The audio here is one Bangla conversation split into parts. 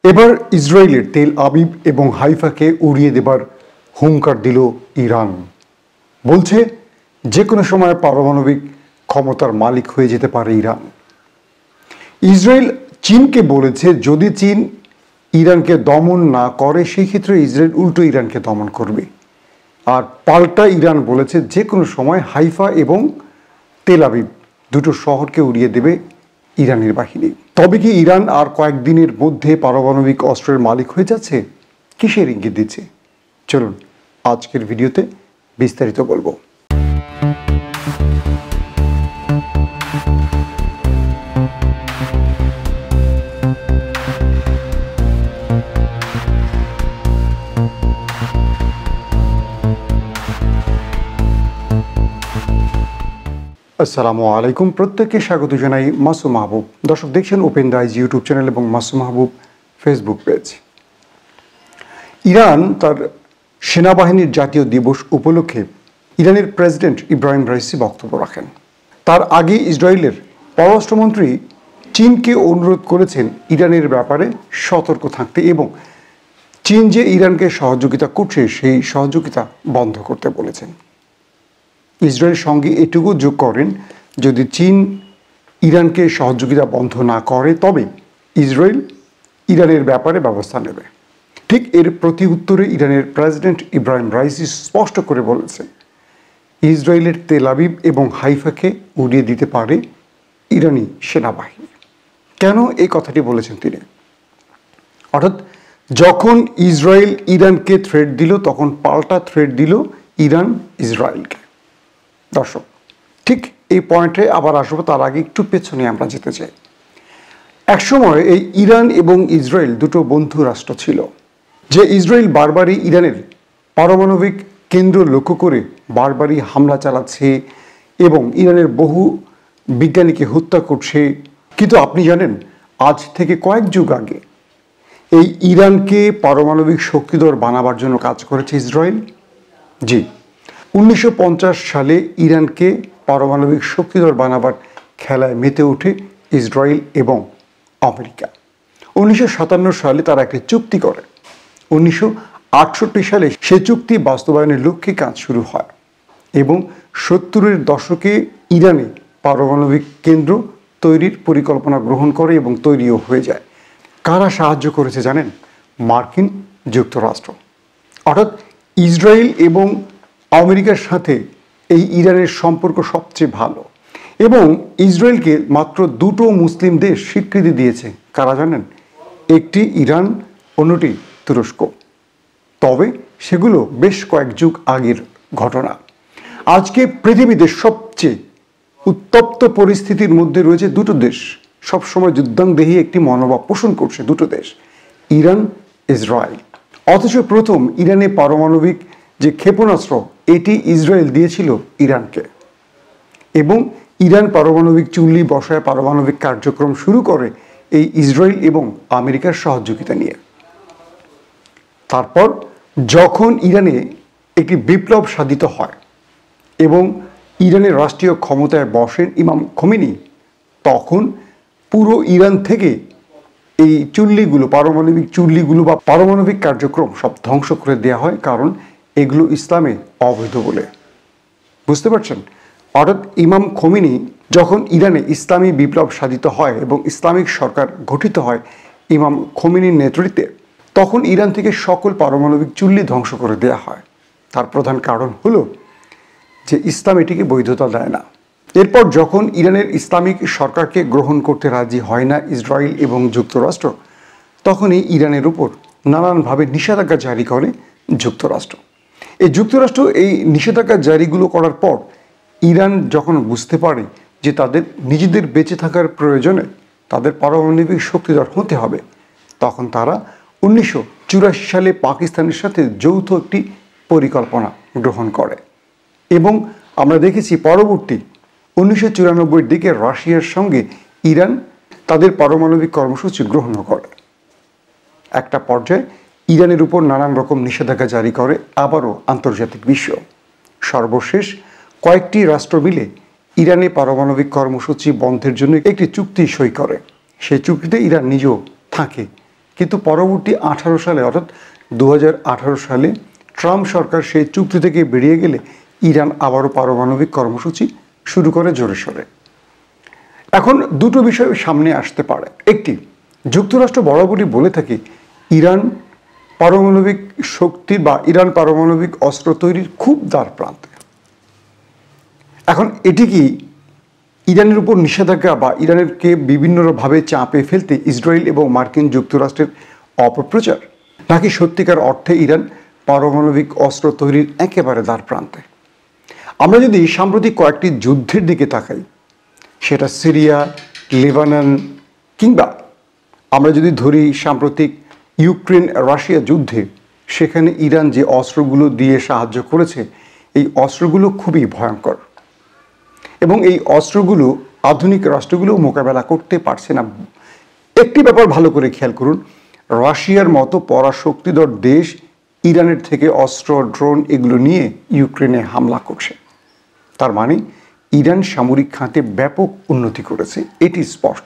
এবার ইসরায়েলের তেল আবিব এবং হাইফাকে উড়িয়ে দেবার হুঙ্কার দিল ইরান। বলছে যে কোনো সময় পারমাণবিক ক্ষমতার মালিক হয়ে যেতে পারে ইরান। ইসরায়েল চীনকে বলেছে যদি চীন ইরানকে দমন না করে সেই ক্ষেত্রে ইসরায়েল উল্টো ইরানকে দমন করবে। আর পাল্টা ইরান বলেছে যে কোনো সময় হাইফা এবং তেল আবিব দুটো শহরকে উড়িয়ে দেবে ইরানের বাহিনী। তবে কি ইরান আর কয়েকদিনের মধ্যে পারমাণবিক অস্ত্রের মালিক হয়ে যাচ্ছে? কিসের ইঙ্গিত দিচ্ছে? চলুন আজকের ভিডিওতে বিস্তারিত বলবো। আসসালামু আলাইকুম, প্রত্যেককে স্বাগত জানাই মাসুম মাহবুব। দর্শক দেখছেন open the eyes YouTube channel এবং Masum Mahbub Facebook page. Iran তার সেনাবাহিনীর জাতীয় দিবস উপলক্ষে ইরানের প্রেসিডেন্ট ইব্রাহিম রাইসি বক্তব্য রাখেন। তার আগে ইসরায়েলের পররাষ্ট্রমন্ত্রী চীনকে অনুরোধ করেছেন ইরানের ব্যাপারে সতর্ক থাকতে এবং চীন যে ইরানকে সহযোগিতা করছে সেই সহযোগিতা বন্ধ করতে বলেছেন। ইসরায়েল সঙ্গে এটুকু যোগ করেন যদি চীন ইরানকে সহযোগিতা বন্ধ না করে তবে ইসরায়েল ইরানের ব্যাপারে ব্যবস্থা নেবে। ঠিক এর প্রতি উত্তরে ইরানের প্রেসিডেন্ট ইব্রাহিম রাইসি স্পষ্ট করে বলেছেন ইসরায়েলের তেল আবিব এবং হাইফাকে উড়িয়ে দিতে পারে ইরানি সেনাবাহিনী। কেন এই কথাটি বলেছেন তিনি? অর্থাৎ যখন ইসরায়েল ইরানকে থ্রেট দিল তখন পাল্টা থ্রেট দিল ইরান ইসরায়েলকে। দর্শক ঠিক এই পয়েন্টে আবার আসবো, তার আগে একটু পেছনে আমরা যেতে চাই। একসময় এই ইরান এবং ইসরায়েল দুটো বন্ধু রাষ্ট্র ছিল, যে ইসরায়েল বারবারই ইরানের পারমাণবিক কেন্দ্র লক্ষ্য করে বারবারই হামলা চালাচ্ছে এবং ইরানের বহু বিজ্ঞানীকে হত্যা করছে। কিন্তু আপনি জানেন আজ থেকে কয়েক যুগ আগে এই ইরানকে পারমাণবিক শক্তিধর বানাবার জন্য কাজ করেছে ইসরায়েল। জি, 1950 সালে ইরানকে পারমাণবিক শক্তিধর বানাবার খেলায় মেতে ওঠে ইসরায়েল এবং আমেরিকা। 1957 সালে তারা একটি চুক্তি করে। 1968 সালে সে চুক্তি বাস্তবায়নের লক্ষ্যে কাজ শুরু হয় এবং 70-এর দশকে ইরানে পারমাণবিক কেন্দ্র তৈরির পরিকল্পনা গ্রহণ করে এবং তৈরিও হয়ে যায়। কারা সাহায্য করেছে জানেন? মার্কিন যুক্তরাষ্ট্র। অর্থাৎ ইসরায়েল এবং আমেরিকার সাথে এই ইরানের সম্পর্ক সবচেয়ে ভালো এবং ইসরায়েলকে মাত্র দুটো মুসলিম দেশ স্বীকৃতি দিয়েছে। কারা জানেন? একটি ইরান, অন্যটি তুরস্ক। তবে সেগুলো বেশ কয়েক যুগ আগের ঘটনা। আজকে পৃথিবীতে সবচেয়ে উত্তপ্ত পরিস্থিতির মধ্যে রয়েছে দুটো দেশ, সবসময় যুদ্ধাংদেহী একটি মনোভাব পোষণ করছে দুটো দেশ, ইরান, ইসরায়েল। অথচ প্রথম ইরানে পারমাণবিক যে ক্ষেপণাস্ত্র এটি ইসরায়েল দিয়েছিল ইরানকে এবং ইরান পারমাণবিক চুল্লি বসায় পারমাণবিক কার্যক্রম শুরু করে এই ইসরায়েল এবং আমেরিকার সহযোগিতা নিয়ে। তারপর যখন ইরানে একটি বিপ্লব সাধিত হয় এবং ইরানের রাষ্ট্রীয় ক্ষমতায় বসেন ইমাম খোমেনি, তখন পুরো ইরান থেকে এই চুল্লিগুলো, পারমাণবিক চুল্লিগুলো বা পারমাণবিক কার্যক্রম সব ধ্বংস করে দেওয়া হয়, কারণ এগুলো ইসলামে অবৈধ বলে। বুঝতে পারছেন? অর্থাৎ ইমাম খোমেনি যখন ইরানে ইসলামী বিপ্লব সাধিত হয় এবং ইসলামিক সরকার গঠিত হয় ইমাম খোমেনির নেতৃত্বে, তখন ইরান থেকে সকল পারমাণবিক চুল্লি ধ্বংস করে দেওয়া হয়। তার প্রধান কারণ হলো যে ইসলাম এটিকে বৈধতা দেয় না। এরপর যখন ইরানের ইসলামিক সরকারকে গ্রহণ করতে রাজি হয় না ইসরায়েল এবং যুক্তরাষ্ট্র, তখনই ইরানের উপর নানানভাবে নিষেধাজ্ঞা জারি করে যুক্তরাষ্ট্র। এই যুক্তরাষ্ট্র এই নিষেধাজ্ঞা জারিগুলো করার পর ইরান যখন বুঝতে পারে যে তাদের নিজেদের বেঁচে থাকার প্রয়োজনে তাদের পারমাণবিক শক্তিধর হতে হবে, তখন তারা 1984 সালে পাকিস্তানের সাথে যৌথ একটি পরিকল্পনা গ্রহণ করে এবং আমরা দেখেছি পরবর্তী 1994-এর দিকে রাশিয়ার সঙ্গে ইরান তাদের পারমাণবিক কর্মসূচি গ্রহণ করে। একটা পর্যায়ে ইরানের উপর নানান রকম নিষেধাজ্ঞা জারি করে আবারও আন্তর্জাতিক বিশ্ব। সর্বশেষ কয়েকটি রাষ্ট্র মিলে ইরানে পারমাণবিক কর্মসূচি বন্ধের জন্য একটি চুক্তি সই করে। সেই চুক্তিতে ইরান নিজেও থাকে কিন্তু পরবর্তী 18 সালে অর্থাৎ 2018 সালে ট্রাম্প সরকার সেই চুক্তি থেকে বেরিয়ে গেলে ইরান আবারও পারমাণবিক কর্মসূচি শুরু করে জোরে সোরে। এখন দুটো বিষয় সামনে আসতে পারে। একটি, যুক্তরাষ্ট্র বরাবরই বলে থাকে ইরান পারমাণবিক শক্তি বা ইরান পারমাণবিক অস্ত্র তৈরির খুব দ্বার প্রান্তে। এখন এটি কি ইরানের উপর নিষেধাজ্ঞা বা ইরানকে বিভিন্নভাবে চাপে ফেলতে ইসরায়েল এবং মার্কিন যুক্তরাষ্ট্রের অপপ্রচার, নাকি সত্যিকার অর্থে ইরান পারমাণবিক অস্ত্র তৈরির একেবারে দ্বার প্রান্তে? আমরা যদি সাম্প্রতিক কয়েকটি যুদ্ধের দিকে তাকাই, সেটা সিরিয়া, লেবানন, কিংবা আমরা যদি ধরি সাম্প্রতিক ইউক্রেন রাশিয়া যুদ্ধে, সেখানে ইরান যে অস্ত্রগুলো দিয়ে সাহায্য করেছে, এই অস্ত্রগুলো খুবই ভয়ঙ্কর এবং এই অস্ত্রগুলো আধুনিক রাষ্ট্রগুলো মোকাবেলা করতে পারছে না। একটি ব্যাপার ভালো করে খেয়াল করুন, রাশিয়ার মতো পরাশক্তিধর দেশ ইরানের থেকে অস্ত্র, ড্রোন এগুলো নিয়ে ইউক্রেনে হামলা করছে। তার মানে ইরান সামরিক খাতে ব্যাপক উন্নতি করেছে, এটি স্পষ্ট।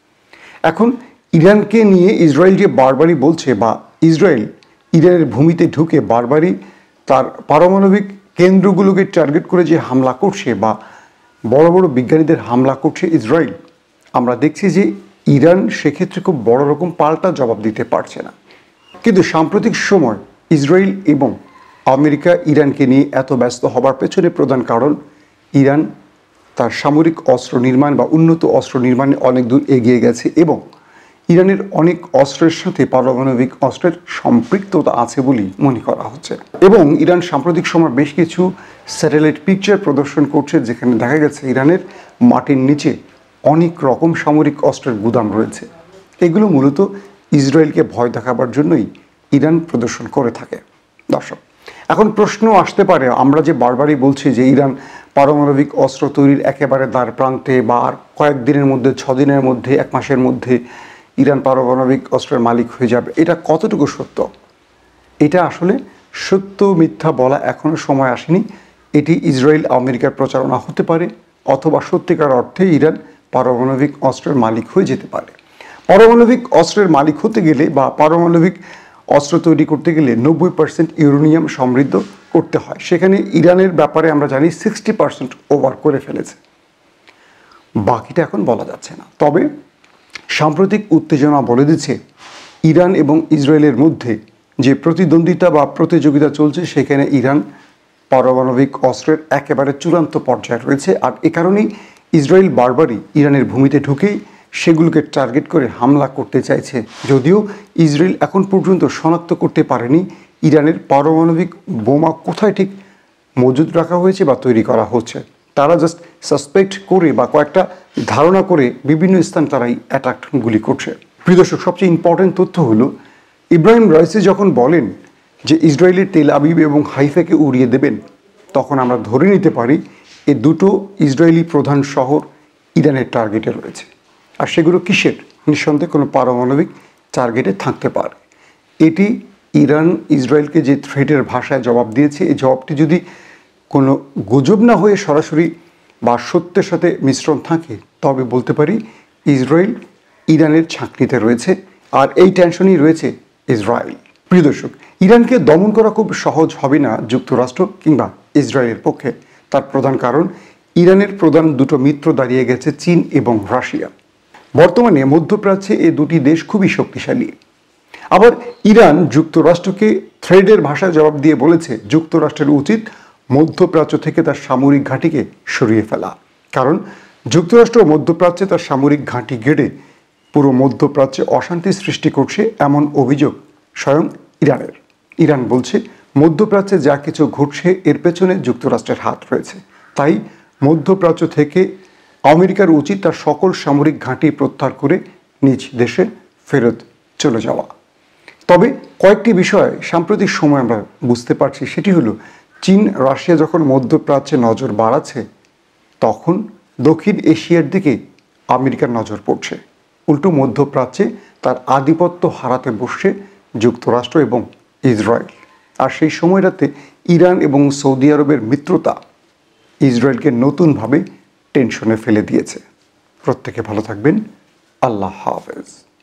এখন ইরানকে নিয়ে ইসরায়েল যে বারবারই বলছে, বা ইসরায়েল ইরানের ভূমিতে ঢুকে বারবারই তার পারমাণবিক কেন্দ্রগুলোকে টার্গেট করে যে হামলা করছে বা বড় বড় বিজ্ঞানীদের হামলা করছে ইসরায়েল, আমরা দেখছি যে ইরান সেক্ষেত্রে খুব বড় রকম পাল্টা জবাব দিতে পারছে না। কিন্তু সাম্প্রতিক সময় ইসরায়েল এবং আমেরিকা ইরানকে নিয়ে এত ব্যস্ত হবার পেছনে প্রধান কারণ, ইরান তার সামরিক অস্ত্র নির্মাণ বা উন্নত অস্ত্র নির্মাণে অনেক দূর এগিয়ে গেছে এবং ইরানের অনেক অস্ত্রের সাথে পারমাণবিক অস্ত্রের সম্পৃক্ততা আছে বলেই মনে করা হচ্ছে। এবং ইরান সাম্প্রতিক সময় বেশ কিছু স্যাটেলাইট পিকচার প্রদর্শন করছে, যেখানে দেখা গেছে ইরানের মাটির নিচে অনেক রকম সামরিক অস্ত্রের গুদাম রয়েছে। এগুলো মূলত ইসরায়েলকে ভয় দেখাবার জন্যই ইরান প্রদর্শন করে থাকে। দর্শক, এখন প্রশ্ন আসতে পারে, আমরা যে বারবারই বলছি যে ইরান পারমাণবিক অস্ত্র তৈরির একেবারে দ্বার প্রান্তে, বা আর কয়েকদিনের মধ্যে, 6 দিনের মধ্যে, 1 মাসের মধ্যে ইরান পারমাণবিক অস্ত্রের মালিক হয়ে যাবে, এটা কতটুকু সত্য? এটা আসলে সত্য মিথ্যা বলা এখনও সময় আসেনি। এটি ইসরায়েল আমেরিকার প্রচারণা হতে পারে, অথবা সত্যিকার অর্থে ইরান পারমাণবিক অস্ত্রের মালিক হয়ে যেতে পারে। পারমাণবিক অস্ত্রের মালিক হতে গেলে বা পারমাণবিক অস্ত্র তৈরি করতে গেলে 90% ইউরেনিয়াম সমৃদ্ধ করতে হয়। সেখানে ইরানের ব্যাপারে আমরা জানি 60% ওভার করে ফেলেছে, বাকিটা এখন বলা যাচ্ছে না। তবে সাম্প্রতিক উত্তেজনা বলে দিচ্ছে ইরান এবং ইসরায়েলের মধ্যে যে প্রতিদ্বন্দ্বিতা বা প্রতিযোগিতা চলছে, সেখানে ইরান পারমাণবিক অস্ত্রের একেবারে চূড়ান্ত পর্যায়ে রয়েছে। আর এ কারণেই ইসরায়েল বারবারই ইরানের ভূমিতে ঢুকেই সেগুলোকে টার্গেট করে হামলা করতে চাইছে, যদিও ইসরায়েল এখন পর্যন্ত শনাক্ত করতে পারেনি ইরানের পারমাণবিক বোমা কোথায় ঠিক মজুদ রাখা হয়েছে বা তৈরি করা হচ্ছে। তারা জাস্ট সাসপেক্ট করে বা কয়েকটা ধারণা করে বিভিন্ন স্থান তারাই অ্যাটাকগুলি করছে। প্রিয় দর্শক, সবচেয়ে ইম্পর্টেন্ট তথ্য হলো, ইব্রাহিম রাইসি যখন বলেন যে ইসরায়েলের তেল আবিব এবং হাইফাকে উড়িয়ে দেবেন, তখন আমরা ধরে নিতে পারি এই দুটো ইসরায়েলি প্রধান শহর ইরানের টার্গেটে রয়েছে। আর সেগুলো কিসের? নিঃসন্দেহে কোনো পারমাণবিক টার্গেটে থাকতে পারে। এটি ইরান ইসরায়েলকে যে থ্রেটের ভাষায় জবাব দিয়েছে, এই জবাবটি যদি কোনো গুজব না হয়ে সরাসরি বা সত্যের সাথে মিশ্রণ থাকে, তবে বলতে পারি ইসরায়েল ইরানের ছাঁকনিতে রয়েছে, আর এই টেনশনই রয়েছে ইসরায়েল। প্রিয় দর্শক, ইরানকে দমন করা খুব সহজ হবে না যুক্তরাষ্ট্র কিংবা ইসরায়েলের পক্ষে। তার প্রধান কারণ, ইরানের প্রধান দুটো মিত্র দাঁড়িয়ে গেছে, চীন এবং রাশিয়া। বর্তমানে মধ্যপ্রাচ্যে এই দুটি দেশ খুবই শক্তিশালী। আবার ইরান যুক্তরাষ্ট্রকে থ্রেডের ভাষায় জবাব দিয়ে বলেছে যুক্তরাষ্ট্রের উচিত মধ্যপ্রাচ্য থেকে তার সামরিক ঘাঁটিকে সরিয়ে ফেলা, কারণ যুক্তরাষ্ট্র মধ্যপ্রাচ্যে তার সামরিক ঘাঁটি গেড়ে পুরো মধ্যপ্রাচ্যে অশান্তি সৃষ্টি করছে, এমন অভিযোগ স্বয়ং ইরানের। ইরান বলছে মধ্যপ্রাচ্যে যা কিছু ঘটছে এর পেছনে যুক্তরাষ্ট্রের হাত রয়েছে, তাই মধ্যপ্রাচ্য থেকে আমেরিকার উচিত তার সকল সামরিক ঘাঁটি প্রত্যাহার করে নিজ দেশে ফেরত চলে যাওয়া। তবে কয়েকটি বিষয় সাম্প্রতিক সময় আমরা বুঝতে পারছি, সেটি হলো চীন রাশিয়া যখন মধ্যপ্রাচ্যে নজর বাড়াচ্ছে, তখন দক্ষিণ এশিয়ার দিকে আমেরিকার নজর পড়ছে। উল্টো মধ্যপ্রাচ্যে তার আধিপত্য হারাতে বসছে যুক্তরাষ্ট্র এবং ইসরায়েল। আর সেই সময়টাতে ইরান এবং সৌদি আরবের মিত্রতা ইসরায়েলকে নতুনভাবে টেনশনে ফেলে দিয়েছে। প্রত্যেকে ভালো থাকবেন। আল্লাহ হাফেজ।